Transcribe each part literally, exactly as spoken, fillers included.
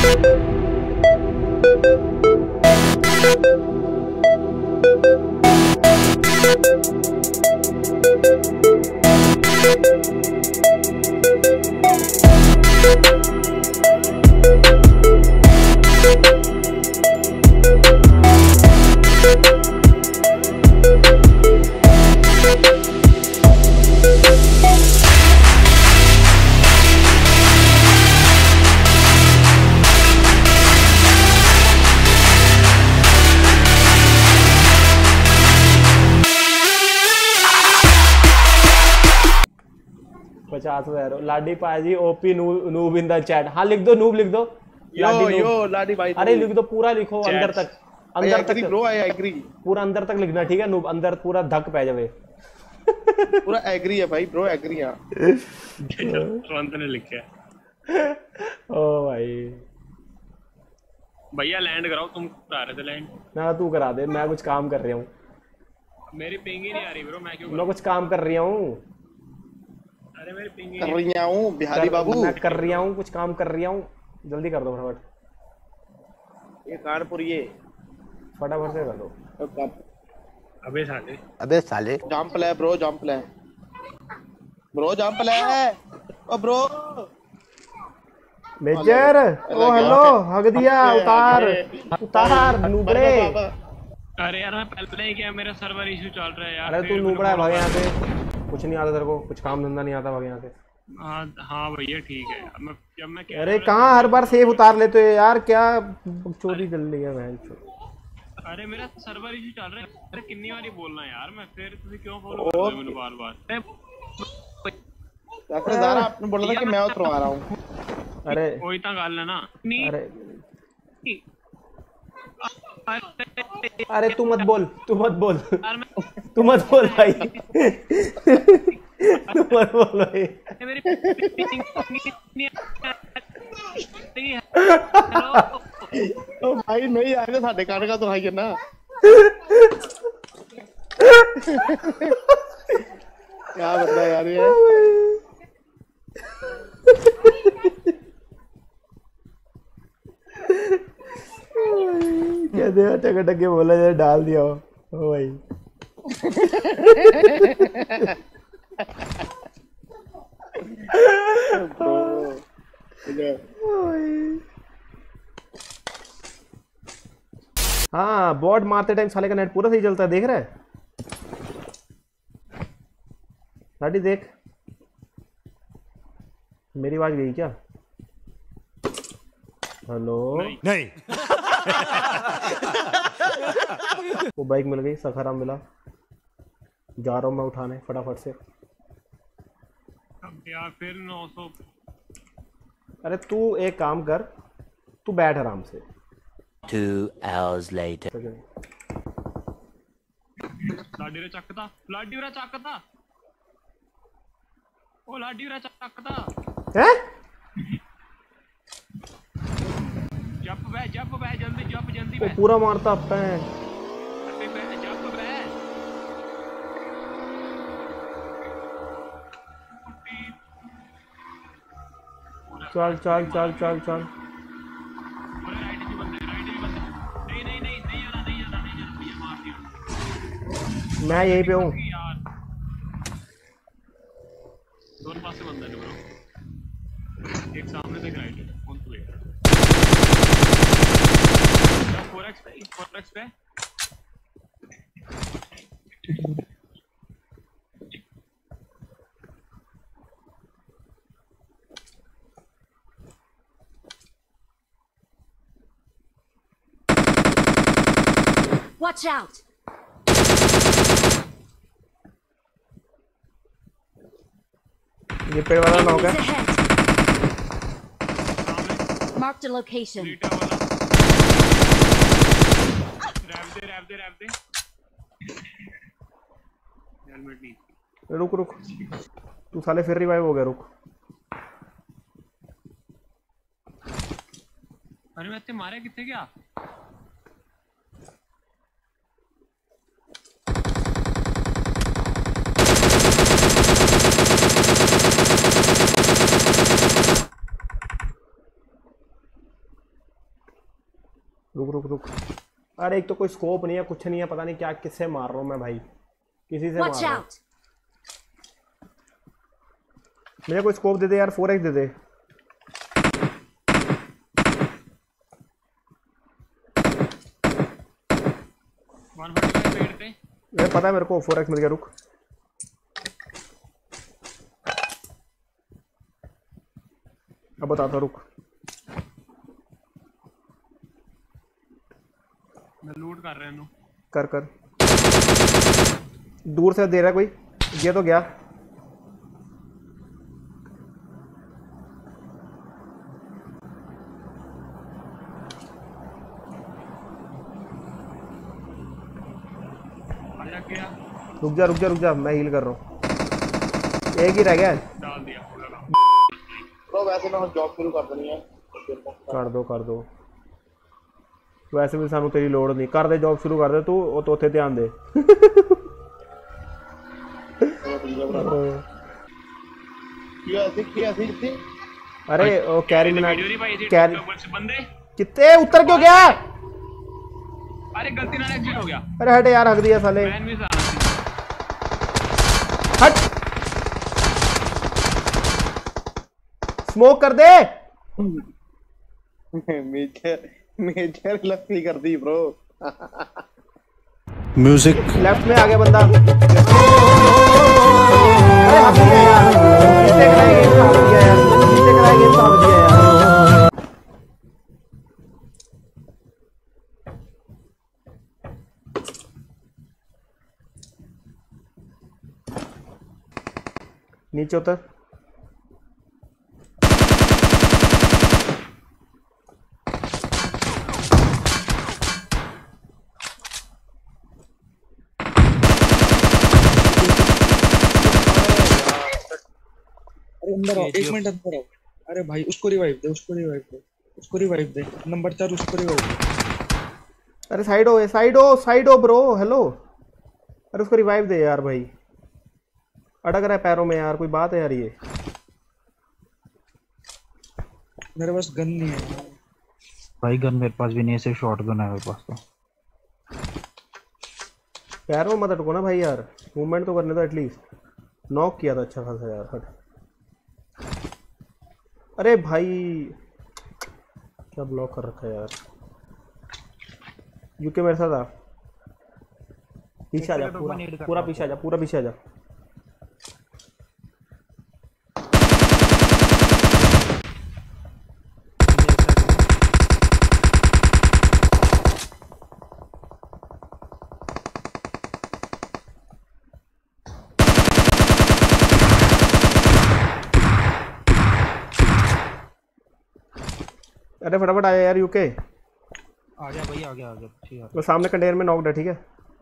पचास हजार लाडी पाजी ओपी नू, नूब इन द चैट। हाँ लिख दो नूब लिख दो। यो यो लाडी भाई अरे लिख दो पूरा लिखो अंदर तक अंदर तक ब्रो आई एग्री पूरा अंदर तक लिखना ठीक है नूब अंदर पूरा धक पै जावे पूरा एग्री है भाई ब्रो एग्री है तुरंत ने लिखा ओ भाई भैया लैंड कराओ तुम करा रहे थे लैंड ना तू करा दे मैं कुछ काम कर रहा हूँ मेरी पिंग ही नहीं आ रही ब्रो मैं क्यों मैं कुछ काम कर रहा हूँ अरे मेरी पिंग ही कर रहा हूँ बिहारी बाबू मैं कर रहा हूँ कुछ काम कर रहा हूँ जल्दी कर दो फटाफट ये कानपुर ये फटाफट से कर दो अबे साले अबे साले जंप ले ब्रो जंप ले ब्रो जंप ले ओ ब्रो मेजर ओ हेलो हग दिया उतार उतार नूबड़े अरे यार मैं पहले ही क्या मेरा सर्वर इशू चल रहा है यार अरे तू नूबड़ा है भाग यहाँ से कुछ नहीं आता तेरे को कुछ काम धंधा नहीं आता भाग यहाँ से हाँ हाँ भैया ठीक है अब मैं जब मैं अरे कहाँ हर बार सेव उतार लेते हो यार क्या चोरी चल रही है बहन चो अरे मेरा सर्वर इशू चल रहा है अरे कितनी बारी बोलना यार मैं फिर तुझे क्यों फॉलो कर रहे हो मैंने बार बार डॉक्टर ज़ारा आपने बोला था कि मैं उतरवा रहा हूँ अरे वही तो गल है ना अरे अरे तू मत बोल तू मत बोल तू मत बोल भाई तू मत बोल भाई ओ भाई नहीं आएगा साढ़े काट का तो भाई ना क्या बंदा यार ये कहते हो टके टके बोला जाए डाल दिया हो ओ भाई हाँ बॉट मारते टाइम साले का नेट पूरा सही चलता है देख रहा है लाडी देख मेरी आवाज गई क्या हेलो नहीं, नहीं। वो बाइक मिल गई सखाराम मिला जा रहा हूँ मैं उठाने फटाफट से अब यार फिर नौ सौ अरे तू एक काम कर तू बैठ आराम से Two hours later. लाडी रे चकता लाडी रे चकता ओ लाडी रे चकता हैं जंप बे जंप बे जल्दी जंप जल्दी वो बे पूरा मारता अब है अबे बे जंप बे चल चल चल चल चल मैं यहीं पे हूँ दोनों पास से बंदा है ब्रो एक सामने से राइट है कौन तू है क्या फोर एक्स पे फोर एक्स पे Watch out! ये पेड़ वाला नॉक है Marked a location. रैप दे रैप दे रैप दे हेलमेट नहीं रुक रुक तू साले फिर रिवाइव हो गया रुक अरे मैं ते मारे कितने क्या रुक रुक रुक। अरे एक तो कोई स्कोप नहीं है, कुछ नहीं है, पता नहीं क्या किससे मार रहा हूँ मैं भाई, किसी से मार Watch रहा हूँ। out! मुझे कोई स्कोप दे दे यार, फोर एक्स दे दे। वन फोर्टी पेड़ पे ये पता है मेरे को, फोर एक्स मिल गया। रुक अब बताता, रुक। मैं लूट कर रहा हूँ। कर कर, दूर से दे रहा है कोई, ये तो गया। आजा क्या रुक जा रुक जा रुक जा, मैं हील कर रहा हूँ। एक ही रह गया है। डाल दिया पूरा काम। ब्रो वैसे मैं जॉब शुरू कर देनी है। कर दो कर दो, वैसे भी सानू तेरी लोड़ नहीं। कर दे जॉब शुरू कर दे तू, वो तो उत्थे ध्यान दे। की ऐसी की ऐसी थी। अरे ओ कैरी मिना, वीडियो नहीं पाई थी कैरी ऊपर से बंदे। कितने उतर क्यों गया? अरे गलती ना एग्जिट हो गया। अरे हट यार, हक दिया साले, मैन भी साथ हट। स्मोक कर दे। मेजर मेजर लस्सी कर दी ब्रो। म्यूजिक लेफ्ट में आ गया बंदा। अरे हक दिया यार, नीचे कराए गेम का हक दिया यार, नीचे कराए गेम का हक दिया यार। नीचे उतर। अरे अंदर आओ, एक मिनट अंदर आओ। अरे भाई उसको रिवाइव दे, उसको रिवाइव दे, उसको रिवाइव दे। नंबर चार उसको रिवाइव दे। अरे साइड हो, साइड हो, साइड हो ब्रो। हेलो, अरे उसको रिवाइव दे यार भाई, अटक रहा है पैरों में यार, कोई बात है यार ये। मेरे पास गन नहीं है भाई, गन मेरे पास भी नहीं है, सिर्फ शॉट गन है मेरे पास तो। पैरों में मत अटको ना भाई यार, मूवमेंट तो करने दो एटलीस्ट। नॉक किया था अच्छा खासा यार, हट। अरे भाई क्या ब्लॉक कर रखा है यार। यूके मेरे साथ आ, पीछे आ जा, पूरा पूरा पीछे आ जा, पूरा पीछे आ जा। अरे फटाफट आया यार यूके। आ गया भाई, आ गया आ गया ठीक है। वो सामने कंटेनर में नॉक्ड है, ठीक है।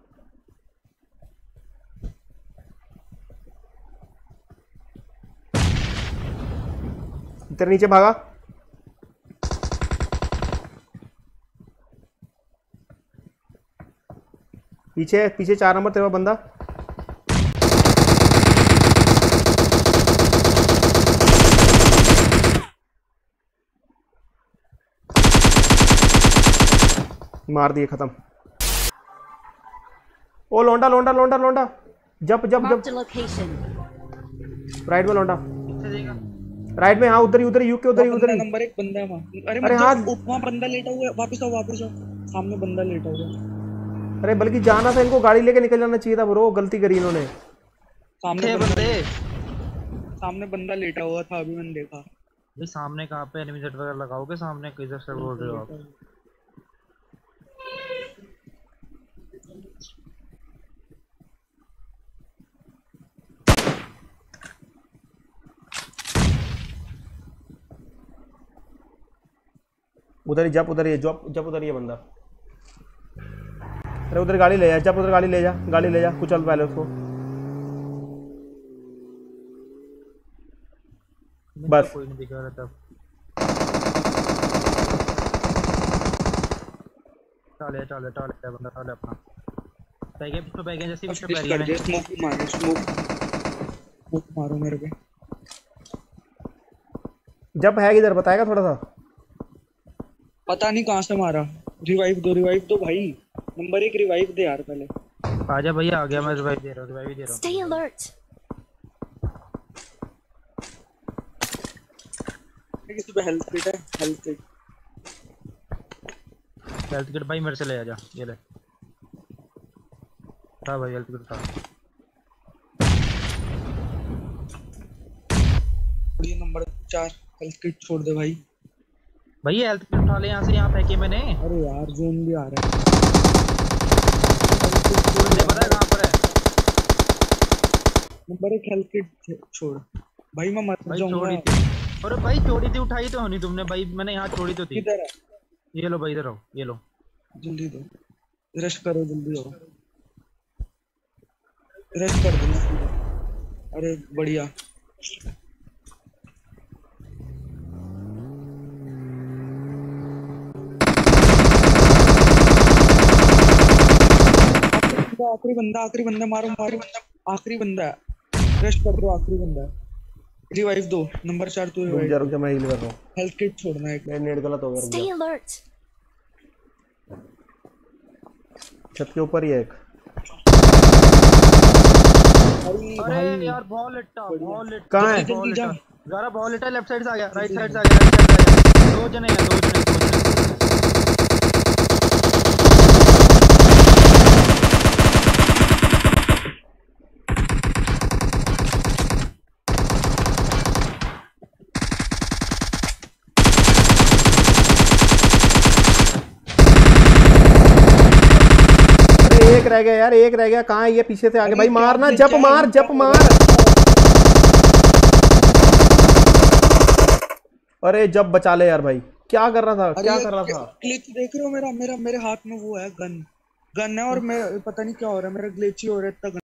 तेरे नीचे भागा। पीछे पीछे चार नंबर तेरा बंदा। मार दिए, खत्म। ओ लोंडा लोंडा लोंडा लोंडा, जप जप Marked जप। a location. राइट में लोंडा, राइट में। हाँ उधर ही उधर ही यूके, उधर ही उधर ही। नंबर एक बंदा है वहाँ। अरे अरे हाँ, वहाँ बंदा लेटा हुआ है, वापस आओ वापस आओ, सामने बंदा लेटा हुआ है। अरे बल्कि जाना था इनको, गाड़ी लेके निकल जाना चाहिए था ब्रो, गलती करी इन्होंने। सामने बंदे, सामने बंदा लेटा हुआ था, अभी मैंने देखा। भाई सामने कहाँ पे एनिमी सेट वगैरह लगाओगे? सामने किधर से बोल रहे हो आप? उधर ही जप, उधर ही जप जप, उधर ही है बंदा। अरे उधर गाड़ी ले जा, जप उधर गाड़ी ले जा, गाड़ी ले जा, कुचल पहले उसको। बस कोई नहीं दिख रहा तब। टाले टाले टाले बंदा, टाले अपना पैगे पे पैगे जैसे पीछे पैगे में। स्मोक मारो, स्मोक स्मोक मारो मेरे पे। जप है किधर, बताएगा थोड़ा सा? पता नहीं कहाँ से मारा। रिवाइव दो रिवाइव दो भाई, नंबर एक रिवाइव दे यार पहले। आजा भैया, आ गया मैं, रिवाइव दे रहा हूँ, रिवाइव दे रहा हूँ। Stay alert. किसी पे हेल्थ किट है, हेल्थ किट। हेल्थ किट भाई मेरे से ले आजा, ये ले। हाँ भाई हेल्थ किट था। ये नंबर चार हेल्थ किट छोड़ दे भाई। भैया हेल्थ किट उठा ले यहाँ से, यहाँ फेंके मैंने। अरे यार जोन भी आ रहा है। मुझे पता है कहाँ पर है। नंबर एक हेल्थ किट छोड़ भाई, मैं मर भाई जाऊंगा। छोड़ी थी, अरे भाई छोड़ी थी, उठाई तो होनी तुमने भाई, मैंने यहाँ छोड़ी तो थी। किधर है? ये लो भाई, इधर आओ, ये लो। जल्दी दो, रश करो, जल्दी आओ, रश कर देना सीधा। अरे बढ़िया। आखिरी बंदा, आखिरी बंदा, मारो मारो, आखिरी बंदा है, रश कर दो, आखिरी बंदा है। रिवाइव दो, नंबर चार तू रुक रिवाइव। जा रुक जा, मैं हील कर रहा हूँ। हेल्थ किट छोड़ना है। मैं नेट गलत हो गया, रुक Stay जा। alert. छत के ऊपर ही है एक। अरे यार बहुत लिट्टा, बहुत लिट्टा। कहाँ है? बहुत जल्दी जा। लिट्टा। जरा बहुत लिट्टा, लेफ्ट साइड से आ गया, राइट साइड से आ गया, राइट साइड से आ गया। दो जने हैं, दो जने, दो जने। एक रह गया यार, एक रह गया। कहाँ है ये? पीछे से आगे भाई, मारना, जप मार, जप मार। अरे जब बचा ले यार भाई, क्या कर रहा था, क्या कर रहा था? ग्लिच देख रहे हो मेरा, मेरा मेरे हाथ में वो है गन, गन है और मैं पता नहीं क्या हो रहा है, मेरा ग्लिच ही हो रहा है इतना।